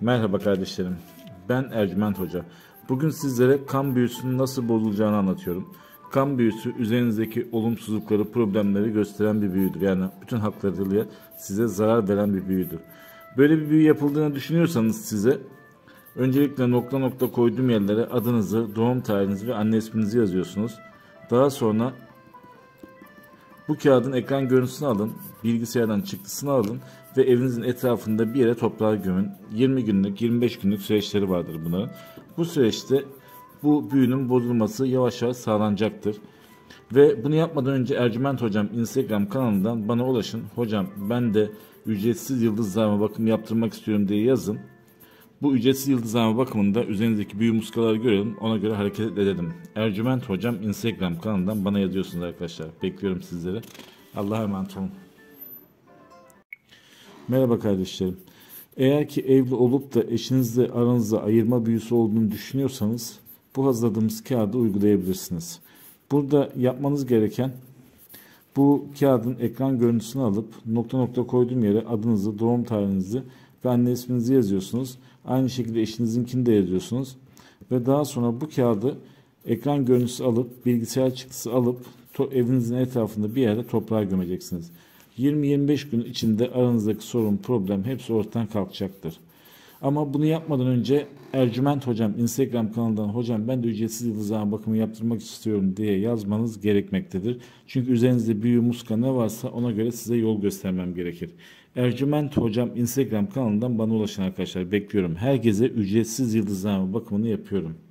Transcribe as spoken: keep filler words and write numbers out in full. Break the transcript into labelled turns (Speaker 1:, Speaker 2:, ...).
Speaker 1: Merhaba kardeşlerim, ben Ercüment Hoca. Bugün sizlere kan büyüsünün nasıl bozulacağını anlatıyorum. Kan büyüsü üzerinizdeki olumsuzlukları, problemleri gösteren bir büyüdür. Yani bütün haklarıyla size zarar veren bir büyüdür. Böyle bir büyü yapıldığını düşünüyorsanız size öncelikle nokta nokta koyduğum yerlere adınızı, doğum tarihinizi ve anne isminizi yazıyorsunuz. Daha sonra bu kağıdın ekran görüntüsünü alın, bilgisayardan çıktısını alın ve evinizin etrafında bir yere toprağa gömün. yirmi günlük, yirmi beş günlük süreçleri vardır bunların. Bu süreçte bu büyünün bozulması yavaş yavaş sağlanacaktır. Ve bunu yapmadan önce Ercüment Hocam Instagram kanalından bana ulaşın. Hocam ben de ücretsiz yıldızlarıma bakım yaptırmak istiyorum diye yazın. Bu ücretsiz yıldızlarıma bakımında üzerinizdeki büyü muskaları görelim. Ona göre hareket edelim. Ercüment Hocam Instagram kanalından bana yazıyorsunuz arkadaşlar. Bekliyorum sizleri. Allah'a emanet olun. Merhaba kardeşlerim. Eğer ki evli olup da eşinizle aranızda ayırma büyüsü olduğunu düşünüyorsanız bu hazırladığımız kağıdı uygulayabilirsiniz. Burada yapmanız gereken bu kağıdın ekran görüntüsünü alıp nokta nokta koyduğum yere adınızı, doğum tarihinizi ve anne isminizi yazıyorsunuz. Aynı şekilde eşinizinkini de yazıyorsunuz. Ve daha sonra bu kağıdı ekran görüntüsü alıp bilgisayar çıktısı alıp evinizin etrafında bir yerde toprağa gömeceksiniz. yirmi yirmi beş gün içinde aranızdaki sorun, problem hepsi ortadan kalkacaktır. Ama bunu yapmadan önce Ercüment Hocam Instagram kanalından hocam ben de ücretsiz yıldızlarıma bakımı yaptırmak istiyorum diye yazmanız gerekmektedir. Çünkü üzerinizde büyü, muska ne varsa ona göre size yol göstermem gerekir. Ercüment Hocam Instagram kanalından bana ulaşın arkadaşlar. Bekliyorum. Herkese ücretsiz yıldızlarıma bakımını yapıyorum.